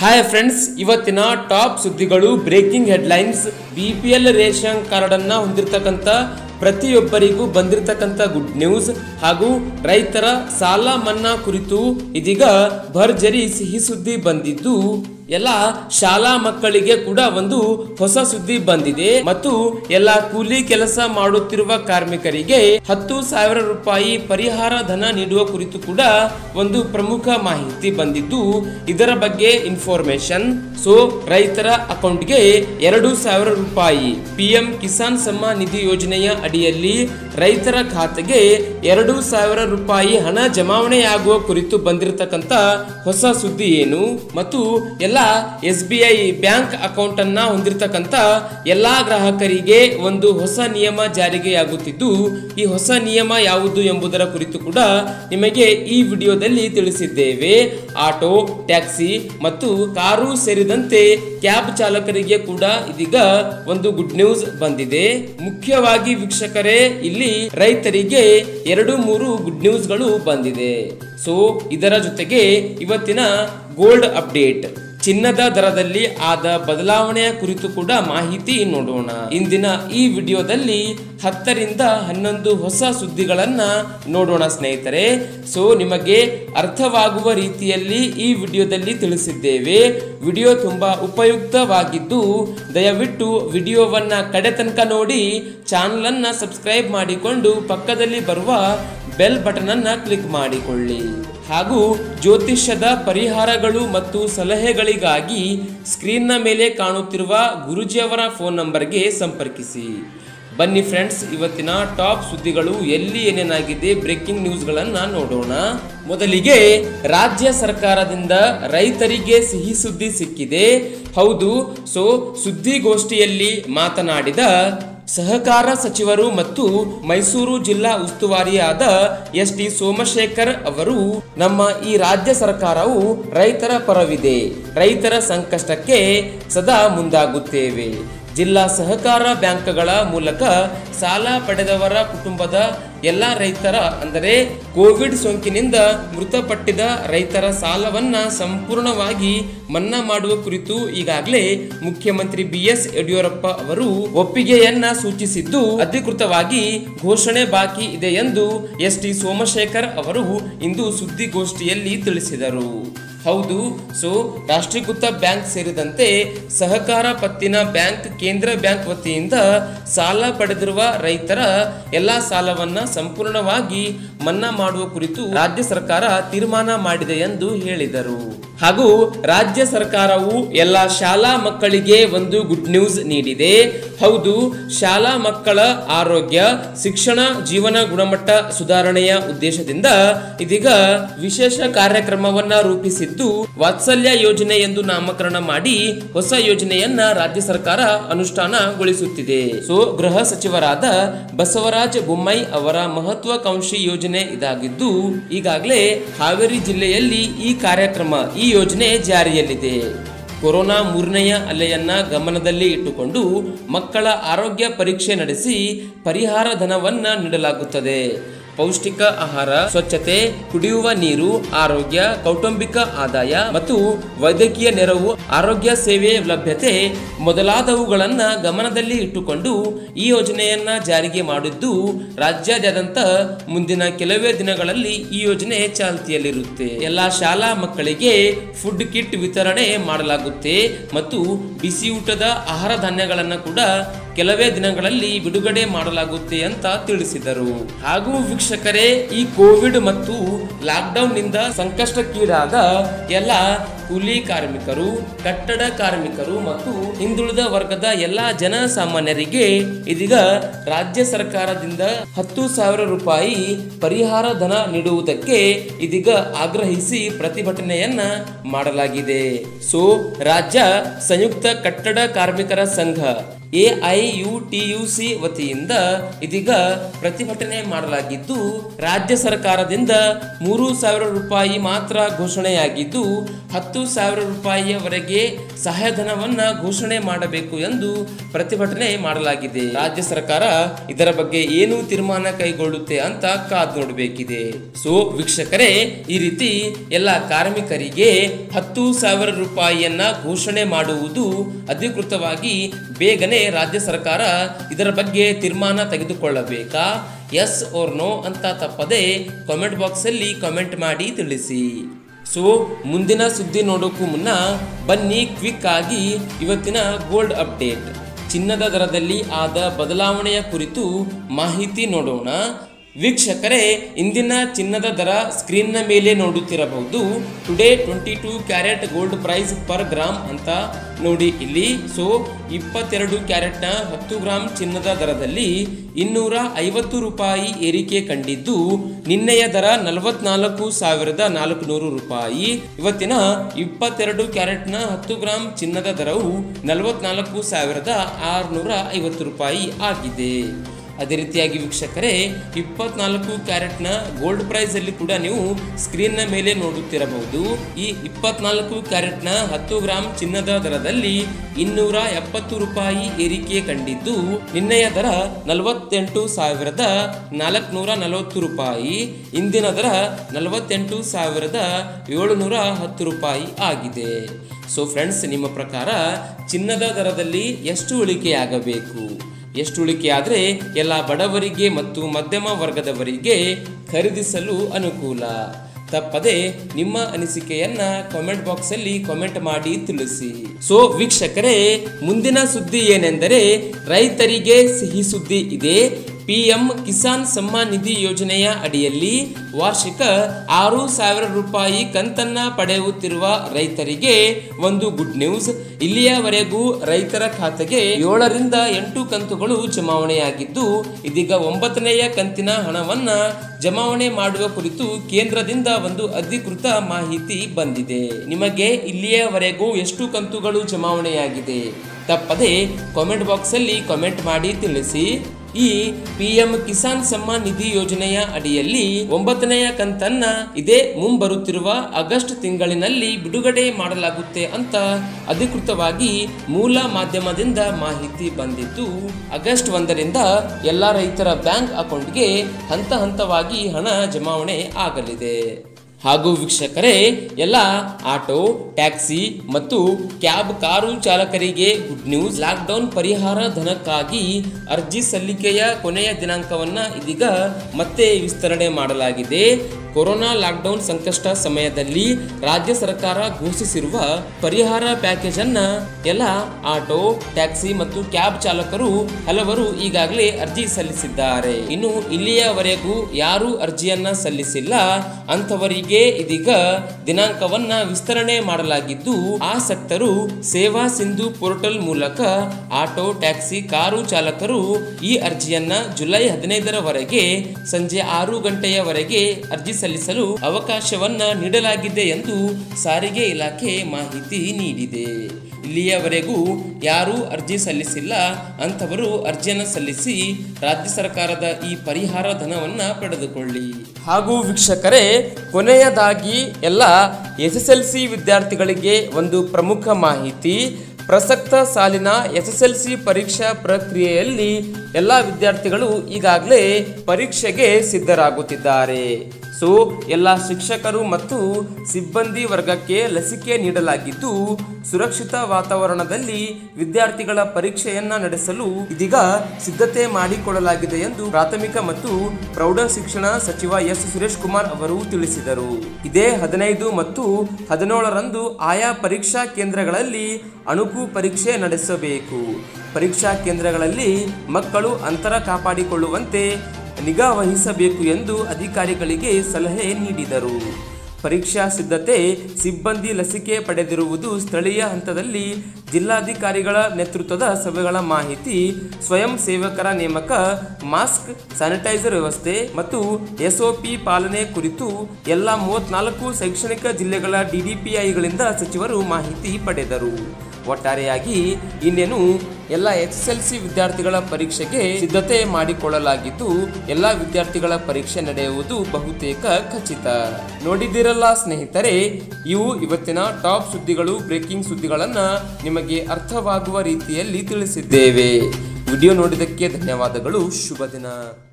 Hi friends, ಇವತ್ತಿನ top ಸುದ್ದಿಗಳು, breaking headlines. BPL ration card ಅನ್ನ ಹೊಂದಿರತಕ್ಕಂತ ಪ್ರತಿಯೊಬ್ಬರಿಗೂ ಬಂದಿರತಕ್ಕಂತ ಗುಡ್ ನ್ಯೂಸ್ ಹಾಗೂ ರೈತರ ಸಾಲ ಮನ್ನಾ ಕುರಿತು ಇದೀಗ ಭರ್ಜರಿ ಸಿಹಿ ಸುದ್ದಿ ಬಂದಿದ್ದು ಎಲ್ಲ ಶಾಲಾ ಮಕ್ಕಳಿಗೆ ಕೂಡ ಒಂದು ಹೊಸ ಸುದ್ದಿ ಬಂದಿದೆ ಮತ್ತು ಎಲ್ಲ ಕೂಲಿ ಕೆಲಸ ಮಾಡುತ್ತಿರುವ ಕಾರ್ಮಿಕರಿಗೆ 10,000 ರೂಪಾಯಿ ಪರಿಹಾರ ಧನ ನೀಡುವ ಕುರಿತು ಕೂಡ ಒಂದು ಪ್ರಮುಖ ಮಾಹಿತಿ ಬಂದಿದ್ದು ಇದರ ಬಗ್ಗೆ ಇನ್ಫಾರ್ಮೇಶನ್. ಸೊ ರೈತರ ಅಕೌಂಟ್ಗೆ 2,000 ರೂಪಾಯಿ PM ಕಿಸಾನ್ ಸಮ್ಮಾನ್ ನಿಧಿ ಯೋಜನೆಯ ಅಡಿಯಲ್ಲಿ ರೈತರ ಖಾತೆಗೆ 2,000 ರೂಪಾಯಿ ಹಣ ಜಮಾವಣೆಯಾಗುವ ಕುರಿತು ಬಂದಿರತಕ್ಕಂತ ಹೊಸ ಸುದ್ದಿ ಏನು ಮತ್ತು ಎಲ್ಲ SBI ಬ್ಯಾಂಕ್ ಅಕೌಂಟ್ ಅನ್ನ ಹೊಂದಿರತಕ್ಕಂತ ಎಲ್ಲಾ ಗ್ರಾಹಕರಿಗೆ ಒಂದು ಹೊಸ ನಿಯಮ ಜಾರಿಗೆಯಾಗುತ್ತಿದ್ದು ಈ ಹೊಸ ನಿಯಮ ಯಾವುದು ಎಂಬುದರ ಕುರಿತು ಕೂಡ ನಿಮಗೆ ಈ ವಿಡಿಯೋದಲ್ಲಿ ತಿಳಿಸಿದ್ದೇವೆ. ಆಟೋ, ಟ್ಯಾಕ್ಸಿ ಮತ್ತು ಕಾರು ಸೇರಿದಂತೆ ಕ್ಯಾಬ್ ಚಾಲಕರಿಗೆ ಕೂಡ ಇದೀಗ ಒಂದು ಗುಡ್ ನ್ಯೂಸ್ ಬಂದಿದೆ. ಮುಖ್ಯವಾಗಿ ವೀಕ್ಷಕರೇ, ಇಲ್ಲಿ ರೈತರಿಗೆ 2-3 ಗುಡ್ ನ್ಯೂಸ್ ಗಳು ಬಂದಿದೆ. ಸೊ ಇದರ ಜೊತೆಗೆ ಇವತ್ತಿನ ಗೋಲ್ಡ್ ಅಪ್ಡೇಟ್, ಚಿನ್ನದ ದರದಲ್ಲಿ ಆದ ಬದಲಾವಣೆಯ ಕುರಿತು ಕೂಡ ಮಾಹಿತಿ ನೋಡೋಣ. ಇಂದಿನ ಈ ವಿಡಿಯೋದಲ್ಲಿ 10ರಿಂದ 11 ಹೊಸ ಸುದ್ದಿಗಳನ್ನ ನೋಡೋಣ ಸ್ನೇಹಿತರೆ. ಸೊ ನಿಮಗೆ ಅರ್ಥವಾಗುವ ರೀತಿಯಲ್ಲಿ ಈ ವಿಡಿಯೋದಲ್ಲಿ ತಿಳಿಸಿದ್ದೇವೆ. ವಿಡಿಯೋ ತುಂಬಾ ಉಪಯುಕ್ತವಾಗಿದ್ದು ದಯವಿಟ್ಟು ವಿಡಿಯೋವನ್ನ ಕಡೆ ತನಕ ನೋಡಿ, ಚಾನಲ್ ಅನ್ನ ಸಬ್ಸ್ಕ್ರೈಬ್ ಮಾಡಿಕೊಂಡು ಪಕ್ಕದಲ್ಲಿ ಬರುವ ಬೆಲ್ ಬಟನ್ ಅನ್ನ ಕ್ಲಿಕ್ ಮಾಡಿಕೊಳ್ಳಿ ಹಾಗೂ ಜ್ಯೋತಿಷ್ಯದ ಪರಿಹಾರಗಳು ಮತ್ತು ಸಲಹೆಗಳಿಗಾಗಿ ಸ್ಕ್ರೀನ್ನ ಮೇಲೆ ಕಾಣುತ್ತಿರುವ ಗುರುಜಿಯವರ ಫೋನ್ ನಂಬರ್ಗೆ ಸಂಪರ್ಕಿಸಿ. ಬನ್ನಿ ಫ್ರೆಂಡ್ಸ್, ಇವತ್ತಿನ ಟಾಪ್ ಸುದ್ದಿಗಳು ಎಲ್ಲಿ ಏನೇನಾಗಿದೆ ಬ್ರೇಕಿಂಗ್ ನ್ಯೂಸ್ಗಳನ್ನ ನೋಡೋಣ. ಮೊದಲಿಗೆ ರಾಜ್ಯ ಸರ್ಕಾರದಿಂದ ರೈತರಿಗೆ ಸಿಹಿ ಸುದ್ದಿ ಸಿಕ್ಕಿದೆ. ಹೌದು, ಸೊ ಸುದ್ದಿಗೋಷ್ಠಿಯಲ್ಲಿ ಮಾತನಾಡಿದ ಸಹಕಾರ ಸಚಿವರು ಮತ್ತು ಮೈಸೂರು ಜಿಲ್ಲಾ ಉಸ್ತುವಾರಿಯಾದ ST ಸೋಮಶೇಖರ್ ಅವರು, ನಮ್ಮ ಈ ರಾಜ್ಯ ಸರ್ಕಾರವು ರೈತರ ಪರವಿದೆ, ರೈತರ ಸಂಕಷ್ಟಕ್ಕೆ ಸದಾ ಮುಂದಾಗುತ್ತೇವೆ. ಜಿಲ್ಲಾ ಸಹಕಾರ ಬ್ಯಾಂಕ್ಗಳ ಮೂಲಕ ಸಾಲ ಪಡೆದವರ ಕುಟುಂಬದ ಎಲ್ಲ ರೈತರ, ಅಂದರೆ ಕೋವಿಡ್ ಸೋಂಕಿನಿಂದ ಮೃತಪಟ್ಟಿದ ರೈತರ ಸಾಲವನ್ನ ಸಂಪೂರ್ಣವಾಗಿ ಮನ್ನಾ ಮಾಡುವ ಕುರಿತು ಈಗಾಗಲೇ ಮುಖ್ಯಮಂತ್ರಿ BS ಯಡಿಯೂರಪ್ಪ ಅವರು ಒಪ್ಪಿಗೆಯನ್ನ ಸೂಚಿಸಿದ್ದು ಅಧಿಕೃತವಾಗಿ ಘೋಷಣೆ ಬಾಕಿ ಇದೆ ಎಂದು ST ಸೋಮಶೇಖರ್ ಅವರು ಇಂದು ಸುದ್ದಿಗೋಷ್ಠಿಯಲ್ಲಿ ತಿಳಿಸಿದರು. ಹೌದು, ಸೊ ರಾಷ್ಟ್ರೀಕೃತ ಬ್ಯಾಂಕ್ ಸೇರಿದಂತೆ ಸಹಕಾರ ಪತ್ತಿನ ಬ್ಯಾಂಕ್, ಕೇಂದ್ರ ಬ್ಯಾಂಕ್ ವತಿಯಿಂದ ಸಾಲ ಪಡೆದಿರುವ ರೈತರ ಎಲ್ಲಾ ಸಾಲವನ್ನ ಸಂಪೂರ್ಣವಾಗಿ ಮನ್ನಾ ಮಾಡುವ ಕುರಿತು ರಾಜ್ಯ ಸರ್ಕಾರ ತೀರ್ಮಾನ ಮಾಡಿದೆ ಎಂದು ಹೇಳಿದರು. ಹಾಗೂ ರಾಜ್ಯ ಸರ್ಕಾರವು ಎಲ್ಲ ಶಾಲಾ ಮಕ್ಕಳಿಗೆ ಒಂದು ಗುಡ್ ನ್ಯೂಸ್ ನೀಡಿದೆ. ಹೌದು, ಶಾಲಾ ಮಕ್ಕಳ ಆರೋಗ್ಯ, ಶಿಕ್ಷಣ, ಜೀವನ ಗುಣಮಟ್ಟ ಸುಧಾರಣೆಯ ಉದ್ದೇಶದಿಂದ ಇದೀಗ ವಿಶೇಷ ಕಾರ್ಯಕ್ರಮವನ್ನ ರೂಪಿಸಿದ್ದು ವಾತ್ಸಲ್ಯ ಯೋಜನೆ ಎಂದು ನಾಮಕರಣ ಮಾಡಿ ಹೊಸ ಯೋಜನೆಯನ್ನ ರಾಜ್ಯ ಸರ್ಕಾರ ಅನುಷ್ಠಾನಗೊಳಿಸುತ್ತಿದೆ. ಸೊ ಗೃಹ ಸಚಿವರಾದ ಬಸವರಾಜ ಬೊಮ್ಮಾಯಿ ಅವರ ಮಹತ್ವಾಕಾಂಕ್ಷಿ ಯೋಜನೆ ಇದಾಗಿದ್ದು ಈಗಾಗಲೇ ಹಾವೇರಿ ಜಿಲ್ಲೆಯಲ್ಲಿ ಈ ಕಾರ್ಯಕ್ರಮ, ಈ ಯೋಜನೆ ಜಾರಿಯಲ್ಲಿದೆ. ಕೊರೋನಾ 3ನೆಯ ಅಲೆಯನ್ನ ಗಮನದಲ್ಲಿ ಇಟ್ಟುಕೊಂಡು ಮಕ್ಕಳ ಆರೋಗ್ಯ ಪರೀಕ್ಷೆ ನಡೆಸಿ ಪರಿಹಾರ ಧನವನ್ನ ನೀಡಲಾಗುತ್ತದೆ. ಪೌಷ್ಟಿಕ ಆಹಾರ, ಸ್ವಚ್ಛತೆ, ಕುಡಿಯುವ ನೀರು, ಆರೋಗ್ಯ, ಕೌಟುಂಬಿಕ ಆದಾಯ ಮತ್ತು ವೈದ್ಯಕೀಯ ನೆರವು, ಆರೋಗ್ಯ ಸೇವೆ ಲಭ್ಯತೆ ಮೊದಲಾದವುಗಳನ್ನ ಗಮನದಲ್ಲಿ ಇಟ್ಟುಕೊಂಡು ಈ ಯೋಜನೆಯನ್ನ ಜಾರಿಗೆ ಮಾಡಿದ್ದು ರಾಜ್ಯಾದ್ಯಂತ ಮುಂದಿನ ಕೆಲವೇ ದಿನಗಳಲ್ಲಿ ಈ ಯೋಜನೆ ಚಾಲ್ತಿಯಲ್ಲಿರುತ್ತೆ. ಎಲ್ಲಾ ಶಾಲಾ ಮಕ್ಕಳಿಗೆ ಫುಡ್ ಕಿಟ್ ವಿತರಣೆ ಮಾಡಲಾಗುತ್ತೆ ಮತ್ತು ಬಿಸಿ ಊಟದ ಆಹಾರ ಧಾನ್ಯಗಳನ್ನ ಕೂಡ ಕೆಲವೇ ದಿನಗಳಲ್ಲಿ ಬಿಡುಗಡೆ ಮಾಡಲಾಗುತ್ತೆ ಅಂತ ತಿಳಿಸಿದರು. ಹಾಗೂ ವೀಕ್ಷಕರೇ, ಈ ಕೋವಿಡ್ ಮತ್ತು ಲಾಕ್ಡೌನ್ ನಿಂದ ಸಂಕಷ್ಟಕ್ಕೀಡಾದ ಎಲ್ಲ ಕೂಲಿ ಕಾರ್ಮಿಕರು, ಕಟ್ಟಡ ಕಾರ್ಮಿಕರು ಮತ್ತು ಹಿಂದುಳಿದ ವರ್ಗದ ಎಲ್ಲಾ ಜನಸಾಮಾನ್ಯರಿಗೆ ಇದೀಗ ರಾಜ್ಯ ಸರ್ಕಾರದಿಂದ 10,000 ರೂಪಾಯಿ ಪರಿಹಾರ ಧನ ನೀಡುವುದಕ್ಕೆ ಇದೀಗ ಆಗ್ರಹಿಸಿ ಪ್ರತಿಭಟನೆಯನ್ನ ಮಾಡಲಾಗಿದೆ. ಸೊ ರಾಜ್ಯ ಸಂಯುಕ್ತ ಕಟ್ಟಡ ಕಾರ್ಮಿಕರ ಸಂಘ AIUTUC ವತಿಯಿಂದ ಇದೀಗ ಪ್ರತಿಭಟನೆ ಮಾಡಲಾಗಿದ್ದು, ರಾಜ್ಯ ಸರ್ಕಾರದಿಂದ 3,000 ರೂಪಾಯಿ ಮಾತ್ರ ಘೋಷಣೆಯಾಗಿದ್ದು 10,000 ರೂಪಾಯಿಯವರೆಗೆ ಸಹಾಯಧನವನ್ನ ಘೋಷಣೆ ಮಾಡಬೇಕು ಎಂದು ಪ್ರತಿಭಟನೆ ಮಾಡಲಾಗಿದೆ. ರಾಜ್ಯ ಸರ್ಕಾರ ಇದರ ಬಗ್ಗೆ ಏನು ತೀರ್ಮಾನ ಕೈಗೊಳ್ಳುತ್ತೆ ಅಂತ ಕಾದು ನೋಡಬೇಕಿದೆ. ಸೊ ವೀಕ್ಷಕರೇ, ಈ ರೀತಿ ಎಲ್ಲ ಕಾರ್ಮಿಕರಿಗೆ 10,000 ರೂಪಾಯಿಯನ್ನ ಘೋಷಣೆ ಮಾಡುವುದು ಅಧಿಕೃತವಾಗಿ ಬೇಗನೆ ರಾಜ್ಯ ಸರ್ಕಾರ ಇದರ ಬಗ್ಗೆ ತೀರ್ಮಾನ ತೆಗೆದುಕೊಳ್ಳಬೇಕಾ, ಎಸ್ ಆರ್ ನೋ ಅಂತ ತಪ್ಪದೆ ಕಾಮೆಂಟ್ ಬಾಕ್ಸ್ ಅಲ್ಲಿ ಕಾಮೆಂಟ್ ಮಾಡಿ ತಿಳಿಸಿ. ಸೊ ಮುಂದಿನ ಸುದ್ದಿ ನೋಡೋಕ್ಕೂ ಮುನ್ನ ಬನ್ನಿ ಕ್ವಿಕ್ ಆಗಿ ಇವತ್ತಿನ ಗೋಲ್ಡ್ ಅಪ್ಡೇಟ್, ಚಿನ್ನದ ದರದಲ್ಲಿ ಆದ ಬದಲಾವಣೆಯ ಕುರಿತು ಮಾಹಿತಿ ನೋಡೋಣ. ವೀಕ್ಷಕರೇ, ಇಂದಿನ ಚಿನ್ನದ ದರ ಸ್ಕ್ರೀನ್ನ ಮೇಲೆ ನೋಡುತ್ತಿರಬಹುದು. Today 22 carat gold price per gram ಅಂತ ನೋಡಿ ಇಲ್ಲಿ. ಸೊ 22 ಕ್ಯಾರೆಟ್ನ 10 ಗ್ರಾಮ್ ಚಿನ್ನದ ದರದಲ್ಲಿ 250 ರೂಪಾಯಿ ಏರಿಕೆ ಕಂಡಿದ್ದು, ನಿನ್ನೆಯ ದರ 44,400 ರೂಪಾಯಿ. ಇವತ್ತಿನ 22 ಕ್ಯಾರೆಟ್ನ 10 ಗ್ರಾಮ್ ಚಿನ್ನದ ದರವು 44,650 ರೂಪಾಯಿ ಆಗಿದೆ. ಅದೇ ರೀತಿಯಾಗಿ ವೀಕ್ಷಕರೇ, 24 ಕ್ಯಾರೆಟ್ನ ಗೋಲ್ಡ್ ಪ್ರೈಸ್ ಅಲ್ಲಿ ಕೂಡ ನೀವು ಸ್ಕ್ರೀನ್ನ ಮೇಲೆ ನೋಡುತ್ತಿರಬಹುದು. ಈ 24 ಕ್ಯಾರೆಟ್ನ 10 ಗ್ರಾಮ್ ಚಿನ್ನದ ದರದಲ್ಲಿ 270 ರೂಪಾಯಿ ಏರಿಕೆ ಕಂಡಿದ್ದು, ನಿನ್ನೆಯ ದರ 48,440 ರೂಪಾಯಿ. ಇಂದಿನ ದರ 48,710 ರೂಪಾಯಿ ಆಗಿದೆ. ಸೊ ಫ್ರೆಂಡ್ಸ್, ನಿಮ್ಮ ಪ್ರಕಾರ ಚಿನ್ನದ ದರದಲ್ಲಿ ಎಷ್ಟು ಇಳಿಕೆಯಾಗಬೇಕು? ಎಷ್ಟು ಉಳಿಕೆ ಆದರೆ ಎಲ್ಲ ಬಡವರಿಗೆ ಮತ್ತು ಮಧ್ಯಮ ವರ್ಗದವರಿಗೆ ಖರೀದಿಸಲು ಅನುಕೂಲ? ತಪ್ಪದೆ ನಿಮ್ಮ ಅನಿಸಿಕೆಯನ್ನ ಕಾಮೆಂಟ್ ಬಾಕ್ಸ್ ಅಲ್ಲಿ ಕಾಮೆಂಟ್ ಮಾಡಿ ತಿಳಿಸಿ. ಸೊ ವೀಕ್ಷಕರೇ, ಮುಂದಿನ ಸುದ್ದಿ ಏನೆಂದರೆ ರೈತರಿಗೆ ಸಿಹಿ ಸುದ್ದಿ ಇದೆ. PM ಕಿಸಾನ್ ಸಮ್ಮಾನ್ ನಿಧಿ ಯೋಜನೆಯ ಅಡಿಯಲ್ಲಿ ವಾರ್ಷಿಕ 6,000 ರೂಪಾಯಿ ಕಂತನ್ನ ಪಡೆಯುತ್ತಿರುವ ರೈತರಿಗೆ ಒಂದು ಗುಡ್ ನ್ಯೂಸ್. ಇಲ್ಲಿಯವರೆಗೂ ರೈತರ ಖಾತೆಗೆ 7ರಿಂದ 8 ಕಂತುಗಳು ಜಮಾವಣೆಯಾಗಿದ್ದು, ಇದೀಗ 9ನೆಯ ಕಂತಿನ ಹಣವನ್ನ ಜಮಾವಣೆ ಮಾಡುವ ಕುರಿತು ಕೇಂದ್ರದಿಂದ ಒಂದು ಅಧಿಕೃತ ಮಾಹಿತಿ ಬಂದಿದೆ. ನಿಮಗೆ ಇಲ್ಲಿಯವರೆಗೂ ಎಷ್ಟು ಕಂತುಗಳು ಜಮಾವಣೆಯಾಗಿದೆ? ತಪ್ಪದೆ ಕಾಮೆಂಟ್ ಬಾಕ್ಸ್ ಅಲ್ಲಿ ಕಾಮೆಂಟ್ ಮಾಡಿ ತಿಳಿಸಿ. ಈ PM ಕಿಸಾನ್ ಸಮ್ಮಾನ್ ನಿಧಿ ಯೋಜನೆಯ ಅಡಿಯಲ್ಲಿ 9ನೆಯ ಕಂತನ್ನ ಇದೇ ಮುಂಬರುತ್ತಿರುವ ಆಗಸ್ಟ್ ತಿಂಗಳಿನಲ್ಲಿ ಬಿಡುಗಡೆ ಮಾಡಲಾಗುತ್ತೆ ಅಂತ ಅಧಿಕೃತವಾಗಿ ಮೂಲ ಮಾಧ್ಯಮದಿಂದ ಮಾಹಿತಿ ಬಂದಿದ್ದು, ಆಗಸ್ಟ್ 1ರಿಂದ ಎಲ್ಲ ರೈತರ ಬ್ಯಾಂಕ್ ಅಕೌಂಟ್ಗೆ ಹಂತ ಹಂತವಾಗಿ ಹಣ ಜಮಾವಣೆ ಆಗಲಿದೆ. ಹಾಗೂ ವೀಕ್ಷಕರೇ, ಎಲ್ಲ ಆಟೋ, ಟ್ಯಾಕ್ಸಿ ಮತ್ತು ಕ್ಯಾಬ್ ಕಾರು ಚಾಲಕರಿಗೆ ಗುಡ್ ನ್ಯೂಸ್. ಲಾಕ್ಡೌನ್ ಪರಿಹಾರ ಧನಕ್ಕಾಗಿ ಅರ್ಜಿ ಸಲ್ಲಿಕೆಯ ಕೊನೆಯ ದಿನಾಂಕವನ್ನ ಇದೀಗ ಮತ್ತೆ ವಿಸ್ತರಣೆ ಮಾಡಲಾಗಿದೆ. ಕೊರೋನಾ ಲಾಕ್ಡೌನ್ ಸಂಕಷ್ಟ ಸಮಯದಲ್ಲಿ ರಾಜ್ಯ ಸರ್ಕಾರ ಘೋಷಿಸಿರುವ ಪರಿಹಾರ ಪ್ಯಾಕೇಜ್ ಅನ್ನ ಎಲ್ಲ ಆಟೋ, ಟ್ಯಾಕ್ಸಿ ಮತ್ತು ಕ್ಯಾಬ್ ಚಾಲಕರು ಹಲವರು ಈಗಾಗಲೇ ಅರ್ಜಿ ಸಲ್ಲಿಸಿದ್ದಾರೆ. ಇನ್ನು ಇಲ್ಲಿಯವರೆಗೂ ಯಾರು ಅರ್ಜಿಯನ್ನ ಸಲ್ಲಿಸಿಲ್ಲ ಅಂಥವರಿಗೆ ಇದೀಗ ದಿನಾಂಕವನ್ನ ವಿಸ್ತರಣೆ ಮಾಡಲಾಗಿದ್ದು, ಆಸಕ್ತರು ಸೇವಾ ಸಿಂಧು ಪೋರ್ಟಲ್ ಮೂಲಕ ಆಟೋ, ಟ್ಯಾಕ್ಸಿ, ಕಾರು ಚಾಲಕರು ಈ ಅರ್ಜಿಯನ್ನ ಜುಲೈ 15ರವರೆಗೆ ಸಂಜೆ 6 ಗಂಟೆಯವರೆಗೆ ಅರ್ಜಿ ಸಲ್ಲಿಸಲು ಅವಕಾಶವನ್ನ ನೀಡಲಾಗಿದೆ ಎಂದು ಸಾರಿಗೆ ಇಲಾಖೆ ಮಾಹಿತಿ ನೀಡಿದೆ. ಇಲ್ಲಿಯವರೆಗೂ ಯಾರು ಅರ್ಜಿ ಸಲ್ಲಿಸಿಲ್ಲ ಅಂಥವರು ಅರ್ಜಿಯನ್ನು ಸಲ್ಲಿಸಿ ರಾಜ್ಯ ಸರ್ಕಾರದ ಈ ಪರಿಹಾರ ಧನವನ್ನ ಪಡೆದುಕೊಳ್ಳಿ. ಹಾಗೂ ವೀಕ್ಷಕರೇ, ಕೊನೆಯದಾಗಿ ಎಲ್ಲ SSLC ವಿದ್ಯಾರ್ಥಿಗಳಿಗೆ ಒಂದು ಪ್ರಮುಖ ಮಾಹಿತಿ. ಪ್ರಸಕ್ತ ಸಾಲಿನ SSLC ಪರೀಕ್ಷಾ ಪ್ರಕ್ರಿಯೆಯಲ್ಲಿ ಎಲ್ಲ ವಿದ್ಯಾರ್ಥಿಗಳು ಈಗಾಗಲೇ ಪರೀಕ್ಷೆಗೆ ಸಿದ್ಧರಾಗುತ್ತಿದ್ದಾರೆ. ಸೊ ಎಲ್ಲ ಶಿಕ್ಷಕರು ಮತ್ತು ಸಿಬ್ಬಂದಿ ವರ್ಗಕ್ಕೆ ಲಸಿಕೆ ನೀಡಲಾಗಿದ್ದು, ಸುರಕ್ಷಿತ ವಾತಾವರಣದಲ್ಲಿ ವಿದ್ಯಾರ್ಥಿಗಳ ಪರೀಕ್ಷೆಯನ್ನ ನಡೆಸಲು ಇದೀಗ ಸಿದ್ಧತೆ ಮಾಡಿಕೊಳ್ಳಲಾಗಿದೆ ಎಂದು ಪ್ರಾಥಮಿಕ ಮತ್ತು ಪ್ರೌಢ ಶಿಕ್ಷಣ ಸಚಿವ ಎಸ್ ಸುರೇಶ್ ಕುಮಾರ್ ಅವರು ತಿಳಿಸಿದರು. ಇದೇ 15 ಮತ್ತು 17ರಂದು ಆಯಾ ಪರೀಕ್ಷಾ ಕೇಂದ್ರಗಳಲ್ಲಿ ಅಣುಕು ಪರೀಕ್ಷೆ ನಡೆಸಬೇಕು. ಪರೀಕ್ಷಾ ಕೇಂದ್ರಗಳಲ್ಲಿ ಮಕ್ಕಳು ಅಂತರ ಕಾಪಾಡಿಕೊಳ್ಳುವಂತೆ ನಿಗಾ ವಹಿಸಬೇಕು ಎಂದು ಅಧಿಕಾರಿಗಳಿಗೆ ಸಲಹೆ ನೀಡಿದರು. ಪರೀಕ್ಷಾ ಸಿದ್ಧತೆ ಸಿಬ್ಬಂದಿ ಲಸಿಕೆ ಪಡೆದಿರುವುದು ಸ್ಥಳೀಯ ಹಂತದಲ್ಲಿ ಜಿಲ್ಲಾಧಿಕಾರಿಗಳ ನೇತೃತ್ವದ ಸಭೆಗಳ ಮಾಹಿತಿ, ಸ್ವಯಂ ಸೇವಕರ ನೇಮಕ, ಮಾಸ್ಕ್, ಸ್ಯಾನಿಟೈಸರ್ ವ್ಯವಸ್ಥೆ ಮತ್ತು SOP ಪಾಲನೆ ಕುರಿತು ಎಲ್ಲ 34 ಶೈಕ್ಷಣಿಕ ಜಿಲ್ಲೆಗಳ DDPIಗಳಿಂದ ಸಚಿವರು ಮಾಹಿತಿ ಪಡೆದರು. ಒಟ್ಟಾರೆಯಾಗಿ ಇನ್ನೇನು ಎಲ್ಲ SSLC ವಿದ್ಯಾರ್ಥಿಗಳ ಪರೀಕ್ಷೆಗೆ ಸಿದ್ಧತೆ ಮಾಡಿಕೊಳ್ಳಲಾಗಿದ್ದು ಎಲ್ಲ ವಿದ್ಯಾರ್ಥಿಗಳ ಪರೀಕ್ಷೆ ನಡೆಯುವುದು ಬಹುತೇಕ ಖಚಿತ. ನೋಡಿದಿರಲ್ಲ ಸ್ನೇಹಿತರೆ, ಇವು ಇವತ್ತಿನ ಟಾಪ್ ಸುದ್ದಿಗಳು, ಬ್ರೇಕಿಂಗ್ ಸುದ್ದಿಗಳನ್ನು ನಿಮಗೆ ಅರ್ಥವಾಗುವ ರೀತಿಯಲ್ಲಿ ತಿಳಿಸಿದ್ದೇವೆ. ವಿಡಿಯೋ ನೋಡಿದ್ದಕ್ಕೆ ಧನ್ಯವಾದಗಳು. ಶುಭ ದಿನ.